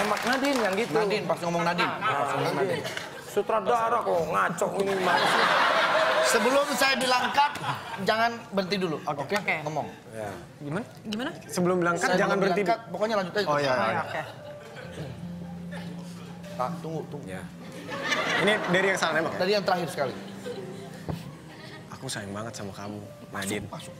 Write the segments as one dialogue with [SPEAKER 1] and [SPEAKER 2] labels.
[SPEAKER 1] Nembak Nadine yang gitu.
[SPEAKER 2] Nadine, pas ngomong Nadine.
[SPEAKER 1] Nadine. Sutradara kok ngaco ini gimana sih?
[SPEAKER 2] Sebelum saya bilang cut, jangan berhenti dulu. Oke? Ngomong.
[SPEAKER 1] Ya.
[SPEAKER 3] Gimana?
[SPEAKER 4] Sebelum bilang cut,
[SPEAKER 2] Saya
[SPEAKER 4] jangan
[SPEAKER 2] belum
[SPEAKER 4] berhenti.
[SPEAKER 2] bilang cut, pokoknya lanjut aja.
[SPEAKER 4] Oh iya.
[SPEAKER 3] Oke.
[SPEAKER 2] Pak, tunggu.
[SPEAKER 1] Ya.
[SPEAKER 4] Ini dari yang salah nembak ya?
[SPEAKER 2] Tadi yang terakhir sekali.
[SPEAKER 4] Aku sayang banget sama kamu, Nadine.
[SPEAKER 2] Masuk.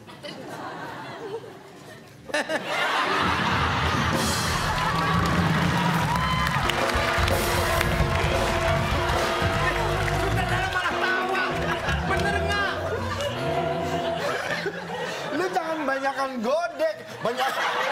[SPEAKER 2] Lu jangan banyakan godek, banyak.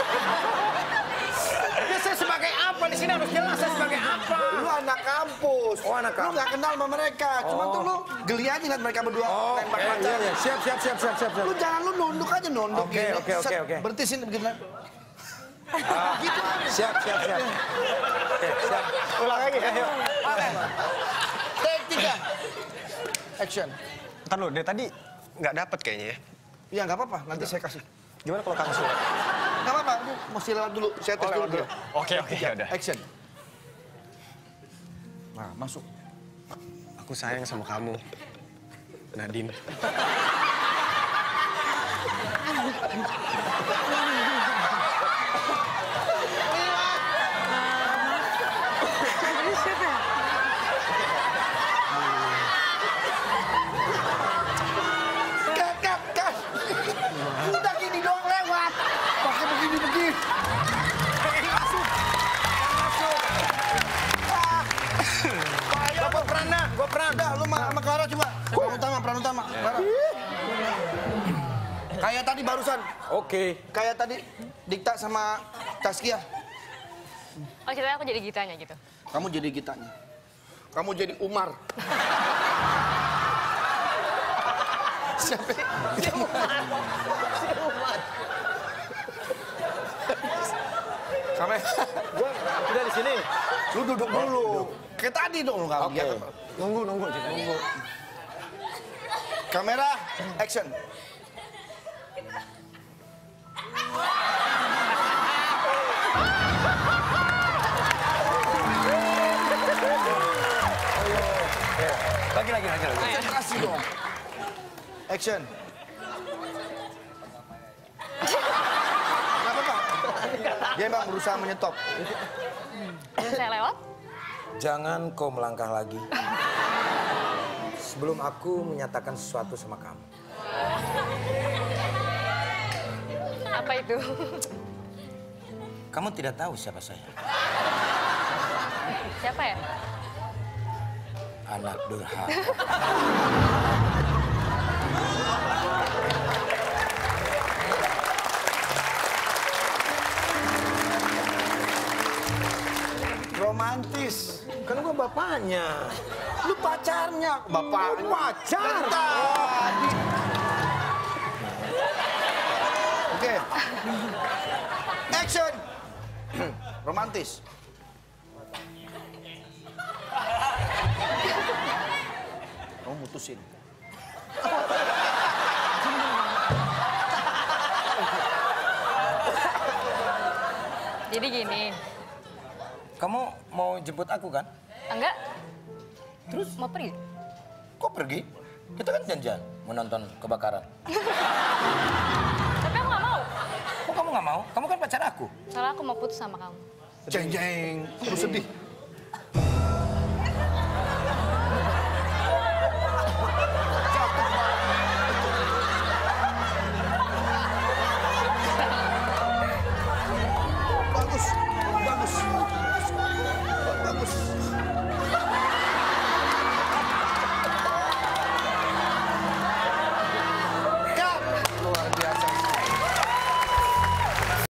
[SPEAKER 1] Ya saya sebagai apa di sini harus jelas saya sebagai apa?
[SPEAKER 2] Lu anak kampus.
[SPEAKER 1] Oh, anak
[SPEAKER 2] Lu
[SPEAKER 1] kampus.
[SPEAKER 2] gak kenal sama mereka. Cuma tuh lu geli aja liat mereka berdua tembak
[SPEAKER 1] Iya,
[SPEAKER 2] pacar.
[SPEAKER 1] iya. Siap.
[SPEAKER 2] Lu jangan lu nunduk aja nunduk
[SPEAKER 1] Oke,
[SPEAKER 2] gini.
[SPEAKER 1] oke.
[SPEAKER 2] Set, berhenti sini begini. Gitu aja.
[SPEAKER 1] Siap. Oke, siap.
[SPEAKER 4] Ulang lagi, ayo.
[SPEAKER 2] Take 3. Action.
[SPEAKER 4] Ntar lu, dari tadi nggak dapet kayaknya ya.
[SPEAKER 2] Iya nggak apa-apa, nanti saya kasih.
[SPEAKER 4] Gimana kalau kamu surat?
[SPEAKER 2] Nggak apa-apa, lu mesti lewat dulu. Saya tes dulu.
[SPEAKER 4] Oke, ya udah.
[SPEAKER 2] Action. Nah, masuk.
[SPEAKER 4] Aku sayang sama kamu, Nadine.
[SPEAKER 3] Ini siapa ya?
[SPEAKER 2] Kat. Udah gini doang lewat. Pakai begini.
[SPEAKER 1] Gua pernah.
[SPEAKER 2] Udah, lu sama Clara coba. Peran utama. Clara. Kayak tadi barusan.
[SPEAKER 1] Oke.
[SPEAKER 2] Kayak tadi Dikta sama Taskia.
[SPEAKER 5] Oh ceritanya aku jadi gitanya gitu.
[SPEAKER 2] Kamu jadi Gitanya. Kamu jadi Umar. Siapa? Si Umar. Sampai
[SPEAKER 1] Gua udah di sini.
[SPEAKER 2] lu duduk dulu. Kayak tadi dong lu kalau
[SPEAKER 1] Oke.
[SPEAKER 2] lihat.
[SPEAKER 4] Nunggu.
[SPEAKER 2] Kamera, action.
[SPEAKER 1] Lagi.
[SPEAKER 2] Konsentrasi dong. Action. Kenapa, Pak? Dia memang berusaha menyetop.
[SPEAKER 5] Dan saya lewat.
[SPEAKER 1] Jangan kau melangkah lagi. Sebelum aku menyatakan sesuatu sama kamu.
[SPEAKER 5] Apa itu?
[SPEAKER 1] Kamu tidak tahu siapa saya.
[SPEAKER 5] Siapa ya?
[SPEAKER 1] Anak durhaka.
[SPEAKER 2] Romantis.
[SPEAKER 1] Kan gua bapaknya.
[SPEAKER 2] Lu pacarnya. Bapak.
[SPEAKER 1] Pacar.
[SPEAKER 2] Tadi. Oke. Action. Romantis. Kamu mutusin.
[SPEAKER 5] Jadi gini.
[SPEAKER 1] Kamu mau jemput aku kan?
[SPEAKER 5] Enggak. Terus? Mau pergi?
[SPEAKER 1] Kok pergi? Kita kan janjian menonton kebakaran.
[SPEAKER 5] Tapi aku gak mau.
[SPEAKER 1] Kok kamu nggak mau? Kamu kan pacar aku.
[SPEAKER 5] Soalnya aku mau putus sama kamu.
[SPEAKER 2] Jeng. Lu sedih.